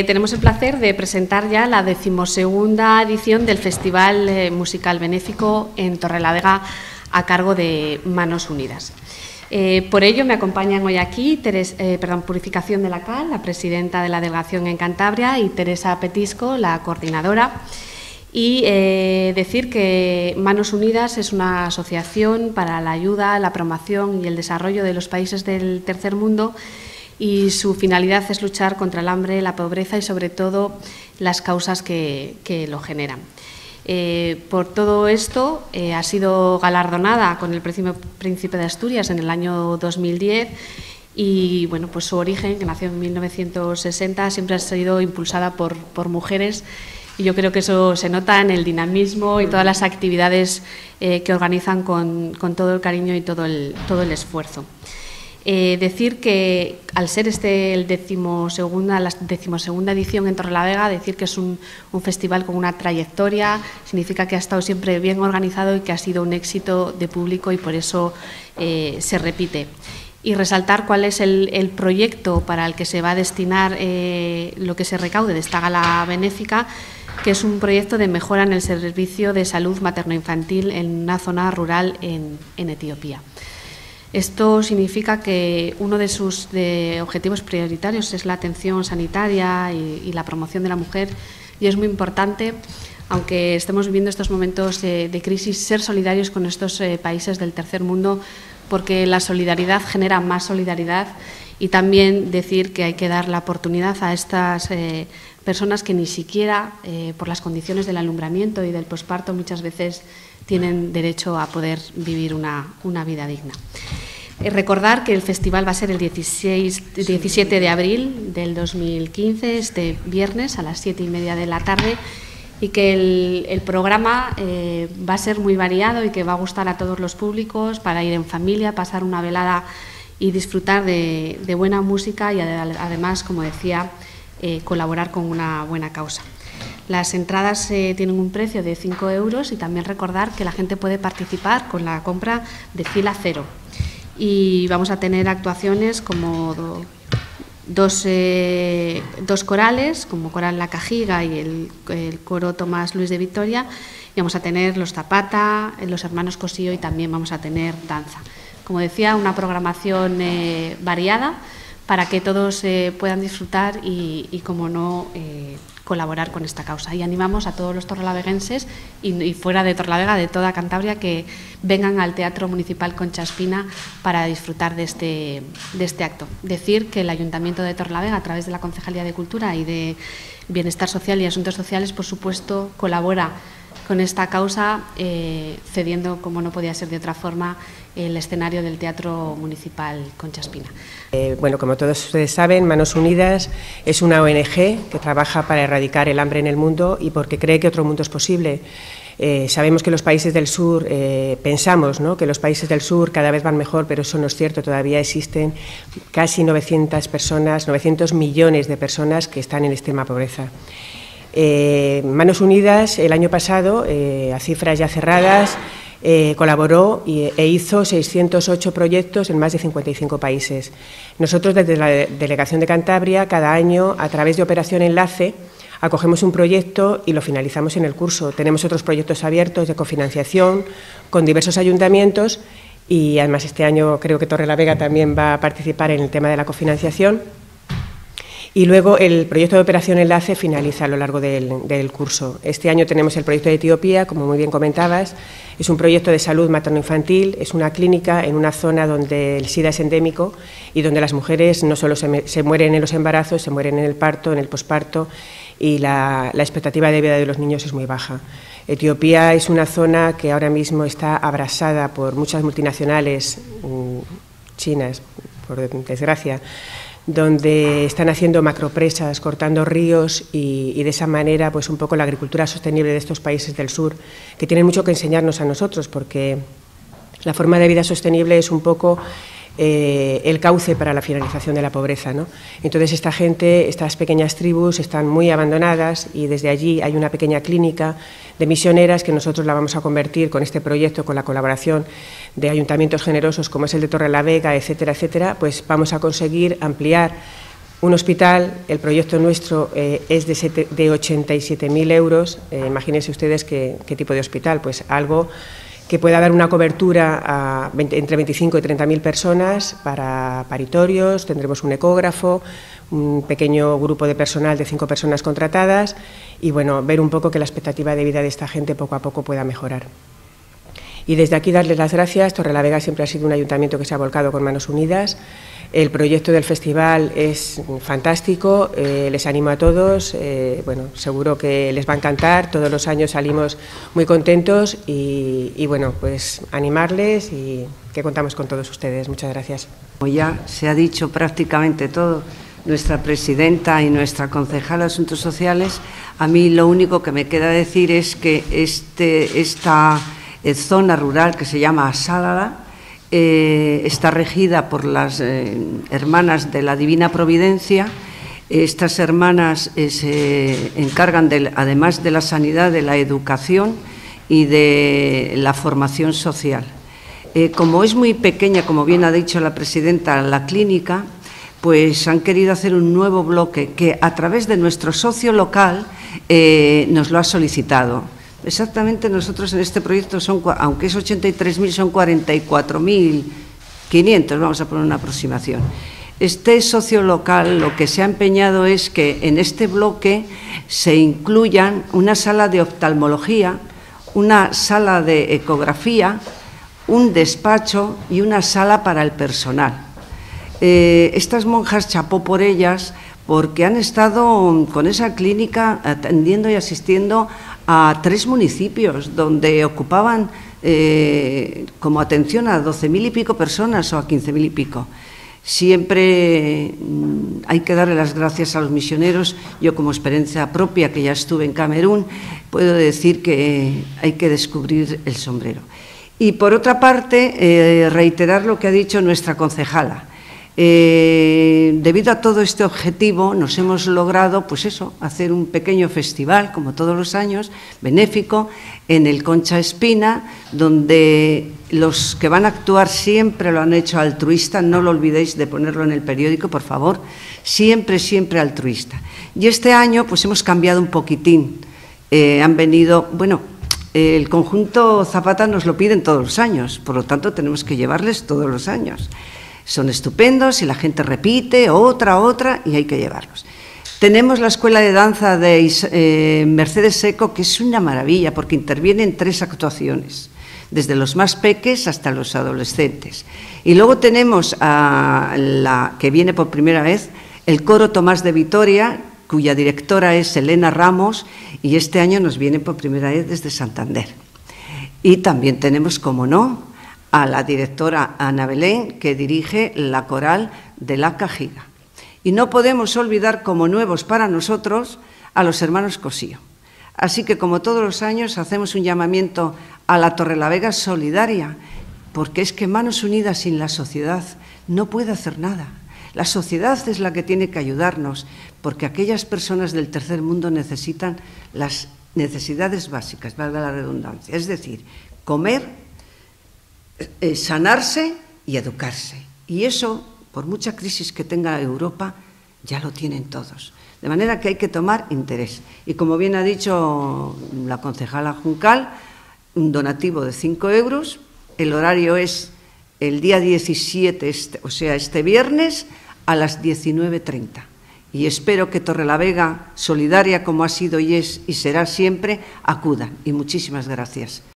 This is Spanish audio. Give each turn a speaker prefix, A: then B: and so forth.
A: Tenemos el placer de presentar ya la 12ª edición del Festival Musical Benéfico en Torrelavega a cargo de Manos Unidas. Por ello me acompañan hoy aquí Purificación de la Cal, la presidenta de la delegación en Cantabria, y Teresa Petisco, la coordinadora. Y decir que Manos Unidas es una asociación para la ayuda, la promoción y el desarrollo de los países del tercer mundo, y su finalidad es luchar contra el hambre, la pobreza y sobre todo las causas que lo generan. Por todo esto ha sido galardonada con el Premio Príncipe de Asturias en el año 2010 y bueno, pues su origen, que nació en 1960, siempre ha sido impulsada por mujeres. Y yo creo que eso se nota en el dinamismo y todas las actividades que organizan con todo el cariño y todo el esfuerzo. Decir que al ser la 12ª edición en Torrelavega, decir que es un festival con una trayectoria, significa que ha estado siempre bien organizado y que ha sido un éxito de público y por eso se repite. Y resaltar cuál es el proyecto para el que se va a destinar lo que se recaude de esta gala benéfica, que es un proyecto de mejora en el servicio de salud materno-infantil en una zona rural en Etiopía. Esto significa que uno de sus objetivos prioritarios es la atención sanitaria y la promoción de la mujer, y es muy importante, aunque estemos viviendo estos momentos de crisis, ser solidarios con estos países del tercer mundo, porque la solidaridad genera más solidaridad, y también decir que hay que dar la oportunidad a estas personas que ni siquiera por las condiciones del alumbramiento y del posparto muchas veces tienen derecho a poder vivir una vida digna. Recordar que el festival va a ser el 17 de abril del 2015, este viernes a las 7:30 de la tarde, y que el programa va a ser muy variado y que va a gustar a todos los públicos para ir en familia, pasar una velada y disfrutar de buena música y además, como decía, colaborar con una buena causa. Las entradas tienen un precio de 5 € y también recordar que la gente puede participar con la compra de fila cero. Y vamos a tener actuaciones como dos corales, como Coral La Cajiga y el coro Tomás Luis de Victoria, y vamos a tener los Zapata, los hermanos Cosío, y también vamos a tener danza. Como decía, una programación variada para que todos puedan disfrutar y como no, colaborar con esta causa. Y animamos a todos los torrelaveguenses y fuera de Torrelavega, de toda Cantabria, que vengan al Teatro Municipal Concha Espina para disfrutar de este acto. Decir que el Ayuntamiento de Torrelavega, a través de la Concejalía de Cultura y de Bienestar Social y Asuntos Sociales, por supuesto, colabora con esta causa, cediendo, como no podía ser de otra forma, el escenario del Teatro Municipal Concha Espina.
B: Bueno, como todos ustedes saben, Manos Unidas es una ONG que trabaja para erradicar el hambre en el mundo y porque cree que otro mundo es posible. Sabemos que los países del sur, pensamos, ¿no?, que los países del sur cada vez van mejor, pero eso no es cierto. Todavía existen casi 900 millones de personas que están en extrema pobreza. Manos Unidas el año pasado, a cifras ya cerradas, colaboró e hizo 608 proyectos en más de 55 países. Nosotros, desde la Delegación de Cantabria, cada año, a través de Operación Enlace, acogemos un proyecto y lo finalizamos en el curso. Tenemos otros proyectos abiertos de cofinanciación con diversos ayuntamientos y, además, este año creo que Torrelavega también va a participar en el tema de la cofinanciación. Y luego el proyecto de Operación Enlace finaliza a lo largo del curso. Este año tenemos el proyecto de Etiopía, como muy bien comentabas. Es un proyecto de salud materno-infantil, es una clínica en una zona donde el SIDA es endémico y donde las mujeres no solo se mueren en los embarazos, se mueren en el parto, en el posparto, y la expectativa de vida de los niños es muy baja. Etiopía es una zona que ahora mismo está abrasada por muchas multinacionales chinas, por desgracia, donde están haciendo macropresas, cortando ríos y de esa manera, pues un poco la agricultura sostenible de estos países del sur, que tienen mucho que enseñarnos a nosotros, porque la forma de vida sostenible es un poco el cauce para la finalización de la pobreza, ¿no? Entonces esta gente, estas pequeñas tribus están muy abandonadas y desde allí hay una pequeña clínica de misioneras que nosotros la vamos a convertir con este proyecto, con la colaboración de ayuntamientos generosos como es el de Torrelavega, etcétera, etcétera, pues vamos a conseguir ampliar Un hospital, el proyecto nuestro es de 87.000 euros. Imagínense ustedes qué tipo de hospital, pues algo que pueda dar una cobertura entre 25 y 30.000 personas para paritorios. Tendremos un ecógrafo, un pequeño grupo de personal de 5 personas contratadas y, bueno, ver un poco que la expectativa de vida de esta gente poco a poco pueda mejorar. Y desde aquí darles las gracias. Torrelavega siempre ha sido un ayuntamiento que se ha volcado con manos unidas. El proyecto del festival es fantástico, les animo a todos, bueno, seguro que les va a encantar, todos los años salimos muy contentos y bueno, pues animarles y que contamos con todos ustedes. Muchas gracias.
C: Como ya se ha dicho prácticamente todo, nuestra presidenta y nuestra concejala de Asuntos Sociales, a mí lo único que me queda decir es que esta zona rural que se llama Asálada, está regida por las hermanas de la Divina Providencia. Estas hermanas se encargan, además de la sanidad, de la educación y de la formación social. Como es muy pequeña, como bien ha dicho la presidenta, la clínica, pues han querido hacer un nuevo bloque que a través de nuestro socio local nos lo ha solicitado. Exactamente, nosotros en este proyecto, aunque es 83.000, son 44.500, vamos a poner una aproximación. Este socio local lo que se ha empeñado es que en este bloque se incluyan una sala de oftalmología, una sala de ecografía, un despacho y una sala para el personal. Estas monjas, chapó por ellas, porque han estado con esa clínica atendiendo y asistiendo a 3 municipios donde ocupaban como atención a 12.000 y pico personas o a 15.000 y pico. Siempre hay que darle las gracias a los misioneros. Yo, como experiencia propia, que ya estuve en Camerún, puedo decir que hay que descubrir el sombrero. Y por otra parte, reiterar lo que ha dicho nuestra concejala. Debido a todo este objetivo nos hemos logrado, pues eso, hacer un pequeño festival, como todos los años, benéfico, en el Concha Espina, donde los que van a actuar siempre lo han hecho altruista. No lo olvidéis de ponerlo en el periódico, por favor, siempre, siempre altruista. Y este año pues hemos cambiado un poquitín, han venido, bueno, el conjunto Zapata nos lo piden todos los años, por lo tanto tenemos que llevarles todos los años. Son estupendos y la gente repite otra y hay que llevarlos. Tenemos la escuela de danza de Mercedes Seco, que es una maravilla porque intervienen 3 actuaciones, desde los más peques hasta los adolescentes. Y luego tenemos a la que viene por primera vez, el coro Tomás de Vitoria, cuya directora es Elena Ramos, y este año nos viene por primera vez desde Santander. Y también tenemos, como no, a la directora Ana Belén, que dirige la coral de La Cajiga. Y no podemos olvidar, como nuevos para nosotros, a los hermanos Cosío. Así que, como todos los años, hacemos un llamamiento a la Torrelavega solidaria, porque es que Manos Unidas sin la sociedad no puede hacer nada. La sociedad es la que tiene que ayudarnos, porque aquellas personas del tercer mundo necesitan las necesidades básicas, valga la redundancia, es decir, comer, sanarse y educarse. Y eso, por mucha crisis que tenga Europa, ya lo tienen todos. De manera que hay que tomar interés. Y como bien ha dicho la concejala Juncal, un donativo de 5 euros, el horario es el día 17, o sea, este viernes, a las 19:30. Y espero que Torrelavega, solidaria como ha sido y es y será siempre, acudan. Y muchísimas gracias.